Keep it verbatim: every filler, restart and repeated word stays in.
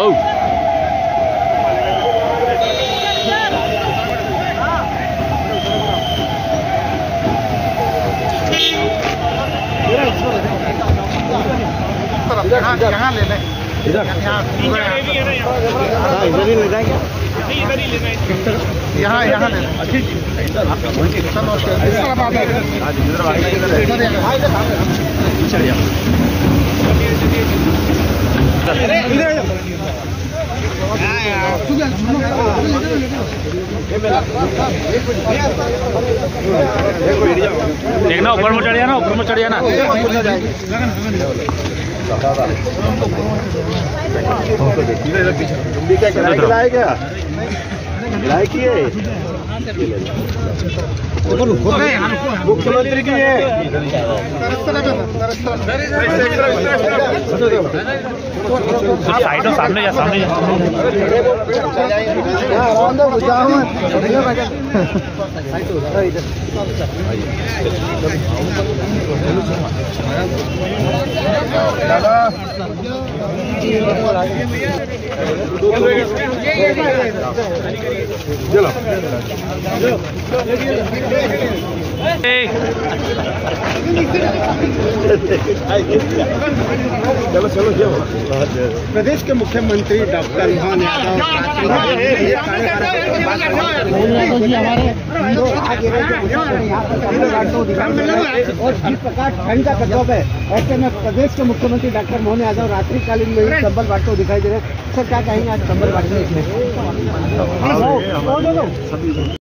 यहाँ ले लें, इधर इधर ही ले जाएंगे, इधर ही ले जाएंगे, यहाँ यहाँ ले लें। देखना ऊपर में चढ़ जाना, ऊपर में चढ़ जाना। क्या खिलाए क्या खिलाए की है मुख्यमंत्री की है। साइड सामने जा, सामने जा। चलो चलो चलो चलो। प्रदेश के मुख्यमंत्री डॉक्टर मोहन यादव और जिस प्रकार ठंड का प्रकोप है, ऐसे में प्रदेश के मुख्यमंत्री डॉक्टर मोहन यादव रात्रिकालीन में ही कंबल बांटते दिखाई दे रहे हैं। सर क्या कहेंगे आज कंबल बांटने में?